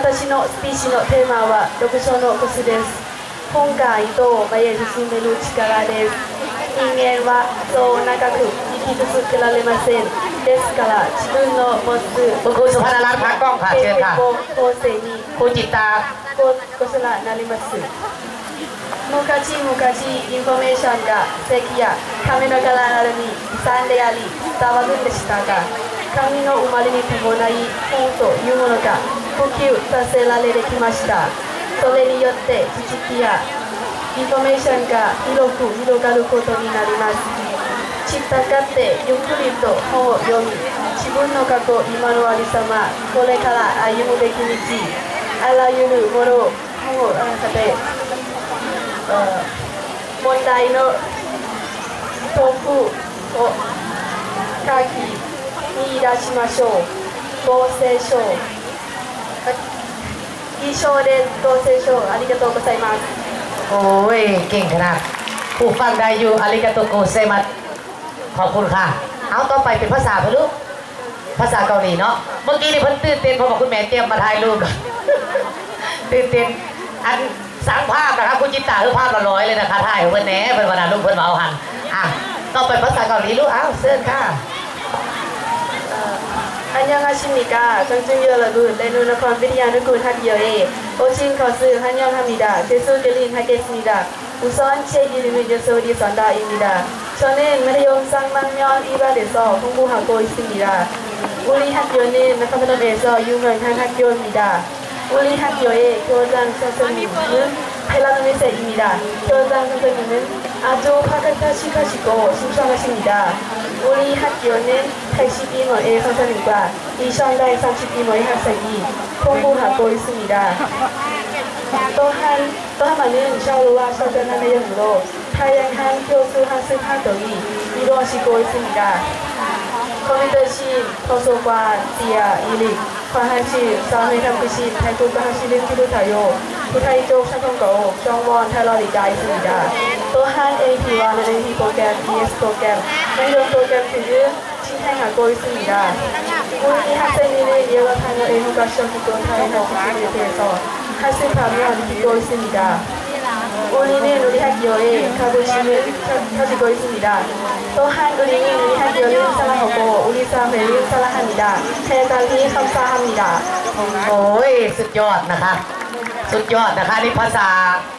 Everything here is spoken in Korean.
私のスピーチのテーマは読書のコツです。本が糸を前へ進める力です。人間はそう長く生き続けられません。ですから自分の持つคุณสุภารัตน์พักกล้องค่ะเชิญค่ะ構成にคุณจิตตาこそらなります。昔々インフォメーションが石や紙の柄などに遺産であり伝わるんでしたが、紙の生まれに伴い本というものが普及させられてきました。それによって知識やインフォメーションが広く広がることになります。知ったかってゆっくりと本を読み、自分の過去今のありさま、これから歩むべき道、あらゆるものを本を中で問題の答復を書き見出しましょう。合成書以上で合成書ありがとうございます。 โอ้ยเก่งขนาดผู้ฟังได้อยู่อาริกาโตโกเซมัสขอบคุณค่ะเอาต่อไปเป็นภาษาพะลูกภาษาเกาหลีเนาะเมื่อกี้นี่เพิ่นตื่นเต้นเพราะว่าคุณแม่เตรียมมาถ่ายรูปตื่นเต้นอันสร้างภาพนะครับคุณจิตตาคือภาพละร้อยเลยนะคะถ่ายเพิ่นแหน่เพิ่นวันนั้นลูกเพิ่นมาเอาหันต่อไปภาษาเกาหลีลูกเชิญค่ะ 안녕하십니까. 청중 여러분, 레노나콘 비리아누군 학교에 오신 것을 환영합니다. 대소드림 하겠습니다. 우선 제 이름은 여소리 선다입니다. 저는 마리온 쌍망면 1반에서 공부하고 있습니다. 우리 학교는 나카메돔에서 유명한 학교입니다. 우리 학교의 교장 선생님은 펠라노미세입니다. 교장 선생님은 아주 파격하시고 신청하십니다. 우리 학교는 82명의 선생님과 2,132명의 학생이 공부하고 있습니다. 또한 많은 샤워와 서전한 내용으로 다양한 교수 학습 활동이 이루어지고 있습니다. 컴퓨터실, 도서관, 지하, 일익, 과학실, 사회탐구실, 발굴과학실을 비롯하여 부타이쪽 사건과옥, 정원, 탈러리가 있습니다. 또한 AP와 NAP 프로그램, ES 프로그램, 행정 프로그램 등을 진행하고 있습니다. 우리 학생들은 여러 단어의 효과적이고 다양한 기술에 대해서 학습하며 느끼고 있습니다. 우리는 우리 학교에 자부심을 가지고 있습니다. 또한 우리는 우리 학교를 사랑하고 우리 사회를 사랑합니다. 대단히 감사합니다. โอ้ยสุดยอดนะคะสุดยอดนะคะนี่ภาษา